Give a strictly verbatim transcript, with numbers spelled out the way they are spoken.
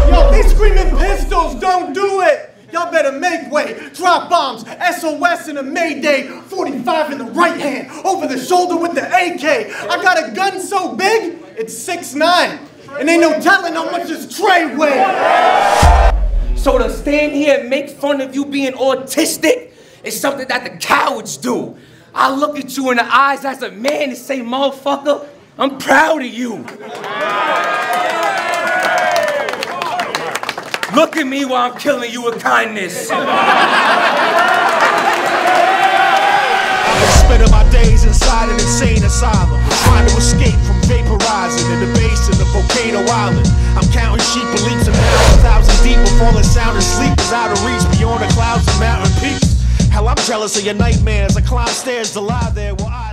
Yo, they screaming pistols, don't do it! Y'all better make way. Drop bombs, S O S in a Mayday, forty-five in the right hand, over the shoulder with the A K. I got a gun so big, it's six nine. And ain't no telling how much this tray weighs. So to stand here and make fun of you being autistic is something that the cowards do. I look at you in the eyes as a man and say, motherfucker, I'm proud of you. Look at me while I'm killing you with kindness. I've been spending my days inside an insane asylum, trying to escape from vaporizing in the base of the volcano island. I'm counting sheep and leaps and bounds a thousand deep, but falling sound asleep is out of reach beyond the clouds and mountain peaks. Hell, I'm jealous of your nightmares. I climb stairs to lie there while I